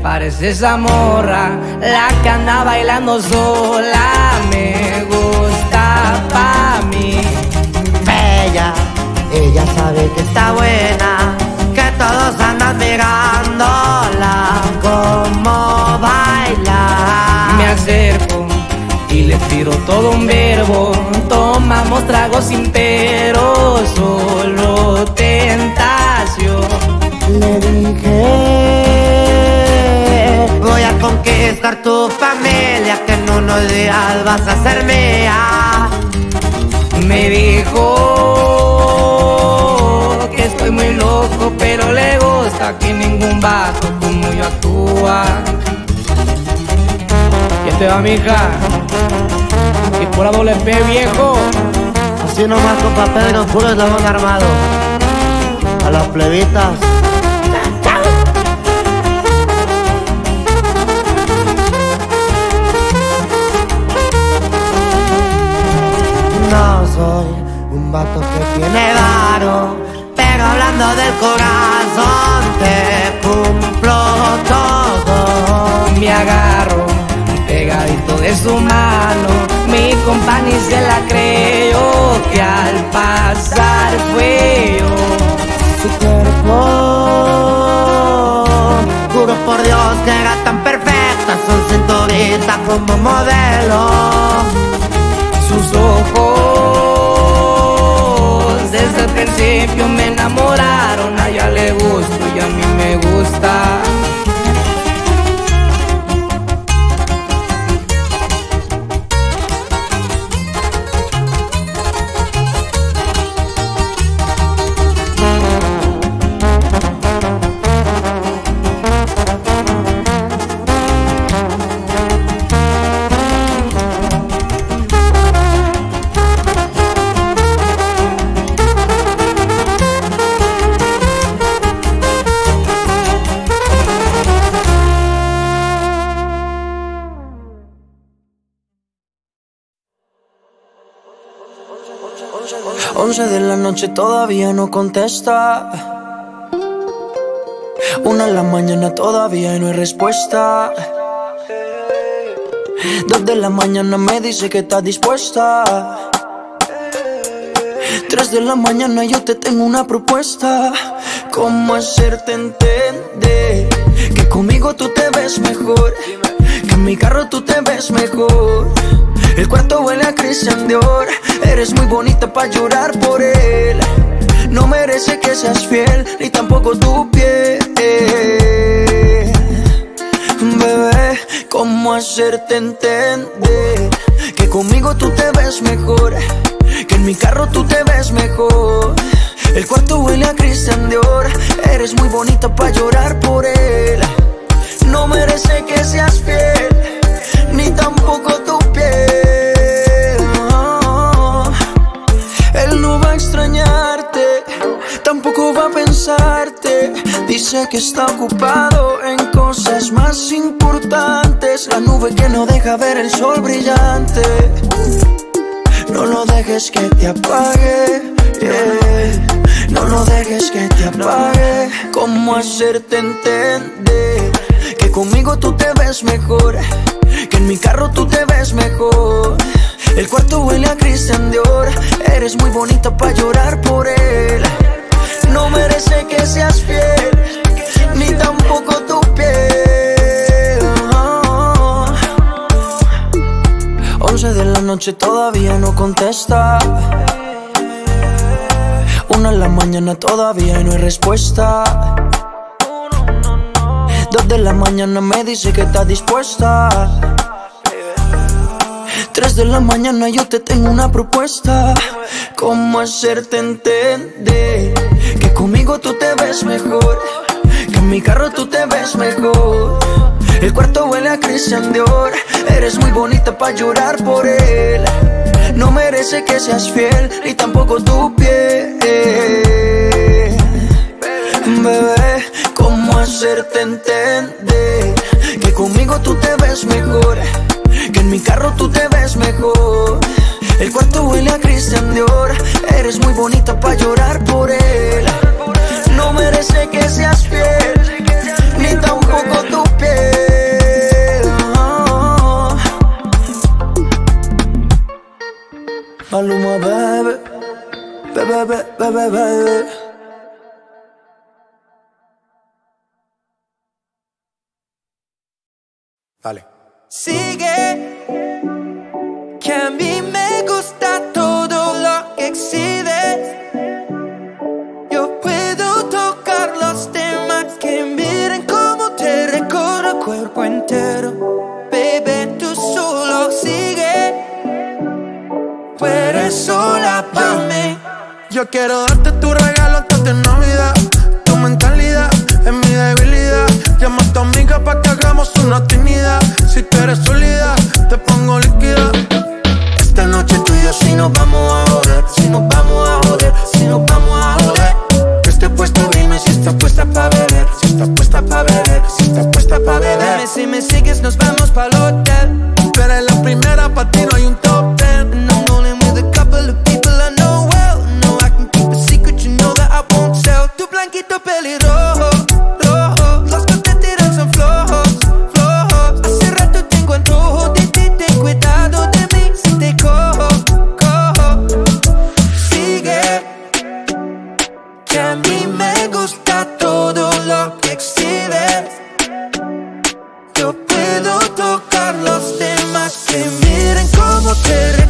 parece esa morra, la que anda bailando sola. Me gusta pa' mí. Bella, ella sabe que está buena, que todos andan mirándola como baila. Me acerco y le tiro todo un verbo. Tomamos tragos sin pero, solo tentación. Le dije, voy a conquistar tu familia, que en unos días vas a ser mía. Me dijo que estoy muy loco, pero le gusta que ningún vato como yo actúa. ¿Qué te va, mija? Y por la doble P, viejo. Así nomás, compa Pedro, puro eslabón armado. A las plebitas. No soy un vato que tiene varo, pero hablando del corazón te cumplo todo. Me agarro pegadito de su mano, mi compa ni se la creyó, que al pasar fue yo. Su cuerpo, juro por Dios que era tan perfecta, son cinturita como modelo. Sus ojos desde el principio me enamoraron, a ella le gusto y a mí me gusta. Once de la noche todavía no contesta. 1 de la mañana todavía no hay respuesta. 2 de la mañana me dice que está dispuesta. 3 de la mañana yo te tengo una propuesta. ¿Cómo hacerte entender que conmigo tú te ves mejor? Que en mi carro tú te ves mejor. El cuarto huele a Christian Dior. Eres muy bonita pa' llorar por él. No merece que seas fiel, ni tampoco tu piel. Bebé, ¿cómo hacerte entender que conmigo tú te ves mejor? Que en mi carro tú te ves mejor. El cuarto huele a Christian Dior. Eres muy bonita pa' llorar por él. No merece que seas fiel, ni tampoco tu piel. Él no va a extrañarte, tampoco va a pensarte. Dice que está ocupado en cosas más importantes. La nube que no deja ver el sol brillante. No lo dejes que te apague, yeah. No lo dejes que te apague. ¿Cómo hacerte entender que conmigo tú te ves mejor? Que en mi carro tú te ves mejor. El cuarto huele a Christian Dior. Eres muy bonita pa' llorar por él. No merece que seas fiel, ni tampoco tu piel. 11 de la noche todavía no contesta. 1 de la mañana todavía no hay respuesta. 2 de la mañana me dice que está dispuesta. 3 de la mañana yo te tengo una propuesta. ¿Cómo hacerte entender que conmigo tú te ves mejor? Que en mi carro tú te ves mejor. El cuarto huele a Christian Dior. Eres muy bonita pa' llorar por él. No merece que seas fiel, ni tampoco tu piel. Bebé, ¿cómo hacerte entender que conmigo tú te ves mejor? Que en mi carro tú te ves mejor. El cuarto huele a Christian Dior. Eres muy bonita pa' llorar por él. No merece que seas fiel, ni tampoco tu piel. Maluma, bebé, bebé, bebé, bebé. Dale. Sigue, que a mí me gusta todo lo que exhibes. Yo puedo tocar los temas que miren cómo te recorro el cuerpo entero. Baby, tú solo sigue, tú eres sola para mí. Yo quiero darte tu regalo antes de Navidad. Tu mentalidad es mi debilidad. Llama a tu amiga pa' que hagamos una actividad. Si tú eres sólida, te pongo líquida. Esta noche tú y yo si nos vamos a joder. Si nos vamos a joder, si nos vamos a joder. Que esté puesto, dime si estás puesta pa' beber. Si estás puesta pa' beber, si estás puesta pa' beber. Dime si me sigues, nos vamos pa'l hotel. Tú eres la primera, pa' ti no hay un top 10. And I'm rolling with a couple of people I know well. No, I can keep a secret, you know that I won't tell. Tu blanquito pelirrojo, rojo. Los que te tiran son flojos, flojos. Hace rato tengo antojo de ti, ten cuidado de mí si te cojo, cojo. Sigue, que a mí me gusta todo lo que exhibes. Yo puedo tocar los temas que miren cómo te